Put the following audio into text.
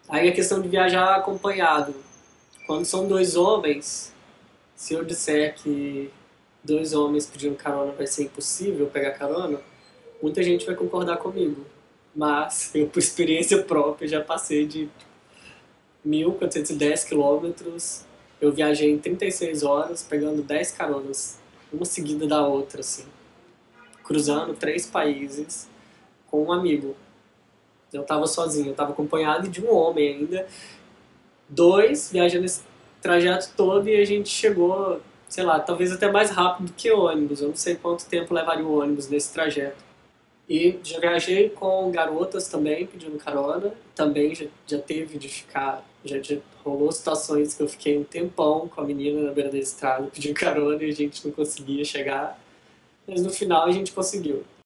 Aí a questão de viajar acompanhado. Quando são dois homens, se eu disser que dois homens pedindo carona vai ser impossível pegar carona, muita gente vai concordar comigo. Mas eu, por experiência própria, já passei de 1.410 quilômetros. Eu viajei em 36 horas, pegando 10 caronas, uma seguida da outra, assim, cruzando 3 países com um amigo. Eu tava sozinho, eu tava acompanhado de um homem ainda, dois viajando esse trajeto todo e a gente chegou, sei lá, talvez até mais rápido que o ônibus. Eu não sei quanto tempo levaria o ônibus nesse trajeto. E já viajei com garotas também pedindo carona. Também já teve de ficar. Já rolou situações que eu fiquei um tempão com a menina na beira da estrada pedindo carona e a gente não conseguia chegar. Mas no final a gente conseguiu.